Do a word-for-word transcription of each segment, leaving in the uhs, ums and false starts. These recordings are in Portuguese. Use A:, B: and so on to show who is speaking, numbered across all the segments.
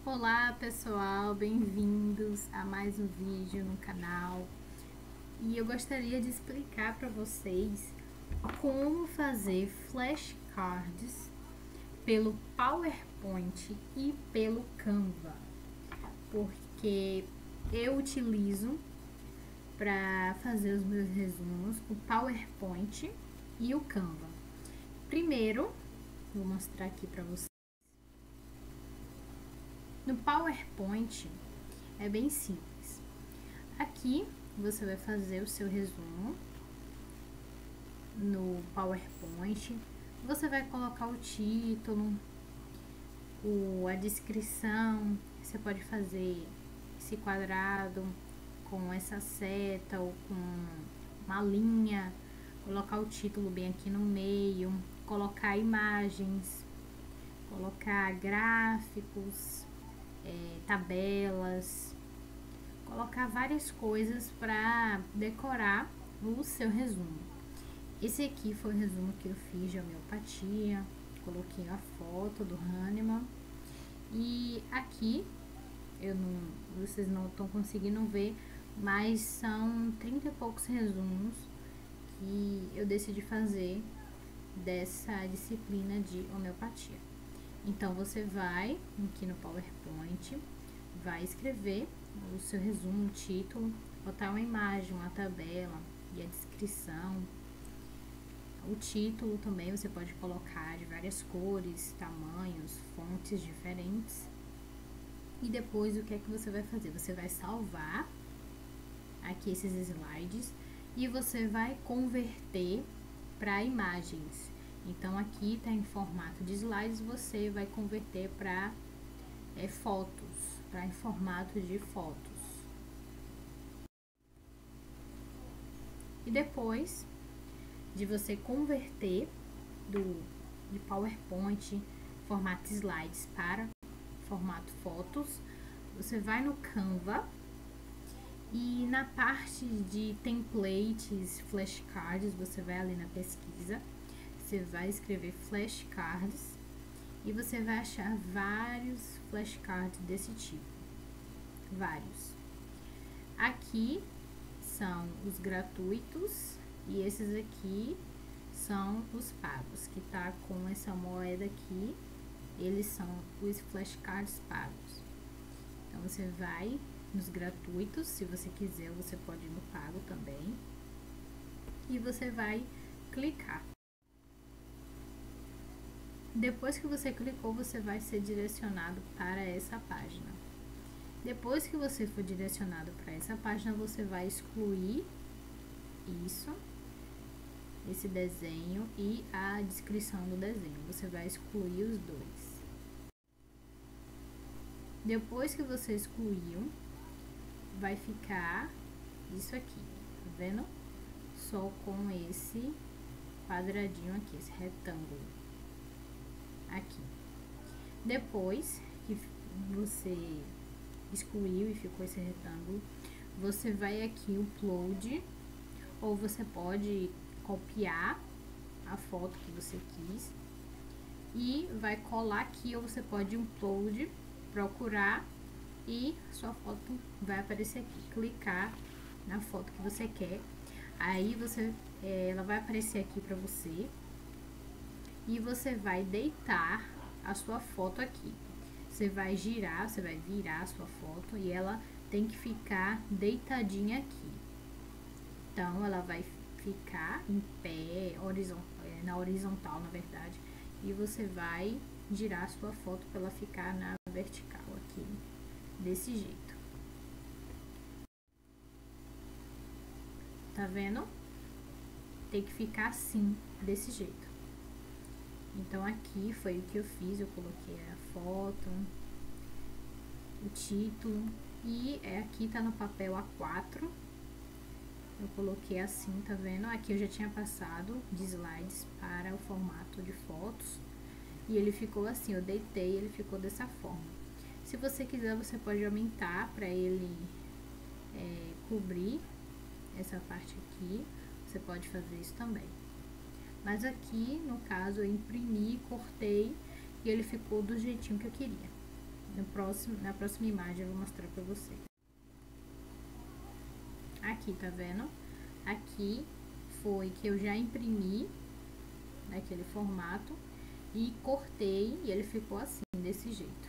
A: Olá pessoal, bem-vindos a mais um vídeo no canal. E eu gostaria de explicar para vocês como fazer flashcards pelo PowerPoint e pelo Canva, porque eu utilizo para fazer os meus resumos o PowerPoint e o Canva. Primeiro, vou mostrar aqui para vocês. No PowerPoint é bem simples. Aqui você vai fazer o seu resumo no PowerPoint. Você vai colocar o título, o, a descrição. Você pode fazer esse quadrado com essa seta ou com uma linha, colocar o título bem aqui no meio, colocar imagens, colocar gráficos, É, tabelas, colocar várias coisas para decorar o seu resumo. Esse aqui foi o resumo que eu fiz de homeopatia, coloquei a foto do Hahnemann e aqui eu não, vocês não estão conseguindo ver, mas são trinta e poucos resumos que eu decidi fazer dessa disciplina de homeopatia. Então, você vai aqui no PowerPoint, vai escrever o seu resumo, o título, botar uma imagem, uma tabela e a descrição. O título também você pode colocar de várias cores, tamanhos, fontes diferentes. E depois, o que é que você vai fazer? Você vai salvar aqui esses slides e você vai converter para imagens. Então, aqui está em formato de slides, você vai converter para é, fotos, para em formato de fotos. E depois de você converter do de PowerPoint, formato slides para formato fotos, você vai no Canva e na parte de templates, flashcards, você vai ali na pesquisa. Você vai escrever flashcards e você vai achar vários flashcards desse tipo, vários. Aqui são os gratuitos e esses aqui são os pagos, que tá com essa moeda aqui, eles são os flashcards pagos. Então, você vai nos gratuitos, se você quiser, você pode ir no pago também, e você vai clicar. Depois que você clicou, você vai ser direcionado para essa página. Depois que você for direcionado para essa página, você vai excluir isso, esse desenho e a descrição do desenho. Você vai excluir os dois. Depois que você excluiu, vai ficar isso aqui, tá vendo? Só com esse quadradinho aqui, esse retângulo. Aqui. Depois que você excluiu e ficou esse retângulo, você vai aqui upload, ou você pode copiar a foto que você quis e vai colar aqui, ou você pode upload, procurar e sua foto vai aparecer aqui. Clicar na foto que você quer, aí você, ela vai aparecer aqui para você. E você vai deitar a sua foto aqui. Você vai girar, você vai virar a sua foto e ela tem que ficar deitadinha aqui. Então, ela vai ficar em pé, horizontal, na horizontal, na verdade. E você vai girar a sua foto para ela ficar na vertical aqui, desse jeito. Tá vendo? Tem que ficar assim, desse jeito. Então, aqui foi o que eu fiz, eu coloquei a foto, o título, e é, aqui tá no papel A quatro, eu coloquei assim, tá vendo? Aqui eu já tinha passado de slides para o formato de fotos, e ele ficou assim, eu deitei, ele ficou dessa forma. Se você quiser, você pode aumentar para ele é, cobrir essa parte aqui, você pode fazer isso também. Mas aqui, no caso, eu imprimi, cortei e ele ficou do jeitinho que eu queria. no próximo, na próxima imagem eu vou mostrar pra vocês. Aqui, tá vendo? Aqui foi que eu já imprimi naquele formato e cortei e ele ficou assim, desse jeito.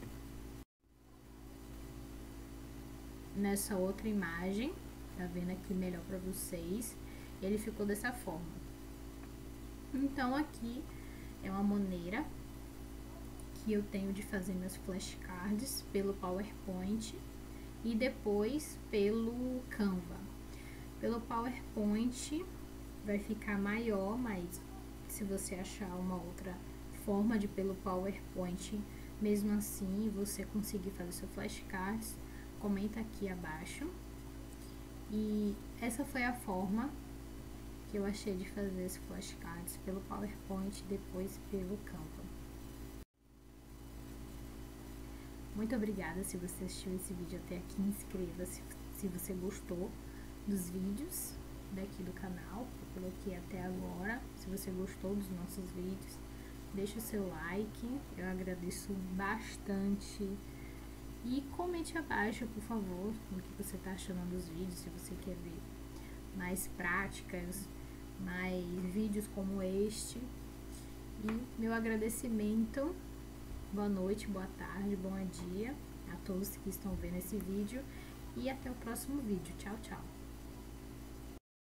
A: Nessa outra imagem, tá vendo aqui melhor pra vocês, ele ficou dessa forma. Então aqui é uma maneira que eu tenho de fazer meus flashcards pelo PowerPoint e depois pelo Canva. Pelo PowerPoint vai ficar maior, mas se você achar uma outra forma de pelo PowerPoint, mesmo assim você conseguir fazer seu flashcards, comenta aqui abaixo. E essa foi a forma que eu achei de fazer esse flashcards pelo PowerPoint, depois pelo Canva. Muito obrigada se você assistiu esse vídeo até aqui, inscreva-se se você gostou dos vídeos daqui do canal, que eu coloquei até agora. Se você gostou dos nossos vídeos, deixa o seu like, eu agradeço bastante. E comente abaixo, por favor, o que você está achando dos vídeos, se você quer ver mais práticas, mais vídeos como este. E meu agradecimento, boa noite, boa tarde, bom dia a todos que estão vendo esse vídeo e até o próximo vídeo. Tchau, tchau!